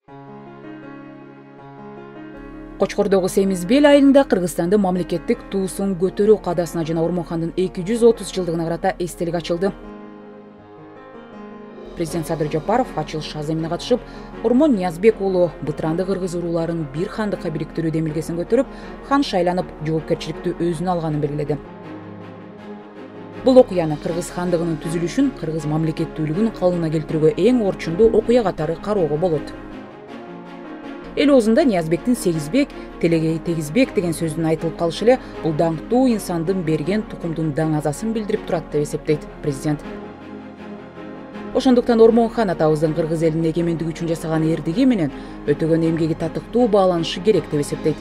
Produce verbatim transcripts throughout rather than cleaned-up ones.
Кочкордогу Семизбел айылында Кыргызстандын мамлекеттик туусун көтөрүү каадасына жана Ормонхандын эки жүз отуз жылдыгына карата эстелик ачылды. Президент Садыр Жапаров ачылыш аземине катышып, Ормон Ниязбек уулу бытыранды кыргыз урууларын бир хандыкка бириктирүү демилгесин көтөрүп, хан шайланып, жоопкерчиликти өзүнө алганын белгиледи. Бул окуяны Кыргыз хандыгынын түзүлүшүн, Кыргыз мамлекеттүүлүгүн калыбына келтирүүгө эң орчундуу окуя катары кароого болот. Эл оозунда Ниязбектин Сегизбек, Телегей Тегизбек деген сөздүн айтылып калышы эле бул даңктуу инсандын берген тукумдун даңазасын билдирип турат деп эсептейт президент. Ошондуктан Ормонхан атабыздын кыргыз элинин эгемендиги үчүн жасаган эрдиги менен өтөгөн эмгеги татыктуу бааланышы керек деп эсептейт.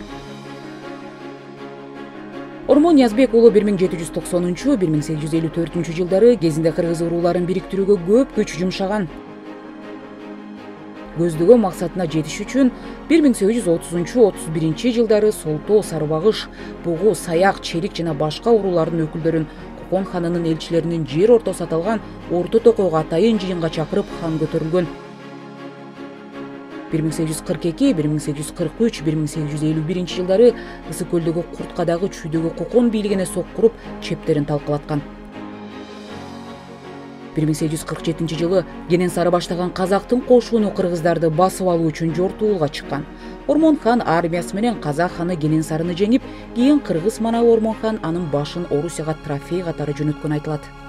Ормон Ниязбек уулу бир миң жети жүз токсонунчу — бир миң сегиз жүз элүү төртүнчү жылдары кезинде кыргыз урууларын бириктирүүгө көп күч жумшаган. Көздөгөн максатына жетиш үчүн бир миң сегиз жүз отузунчу — отуз биринчи жылдары Солтоо, Сарыбагыш, Бугу, Саяк, Черик жана башка уруулардын өкүлдөрүн Кокон ханынын элчилеринин жер ортосу аталган Орто Токойго атайын жыйынга чакырып хан көтөрүлгөн. бир миң сегиз жүз кырк эки — бир миң сегиз жүз кырк үч — бир миң сегиз жүз элүү биринчи жылдары Ысык көлдөгү Курткадагы чүйдөгү Кокон бийлигине сок куруп, чептерин талкалаткан. бир миң сегиз жүз кырк жетинчи жылы Кененсары баштаган казактын кошууну кыргыздарды басып алуу үчүн жортуулга чыккан. Ормонхан армиясы менен казак ханы Кененсарыны жеңип, кийин кыргыз манабы Ормонхан анын башын Орусияга трофей катары жөнөткөнү айтылат.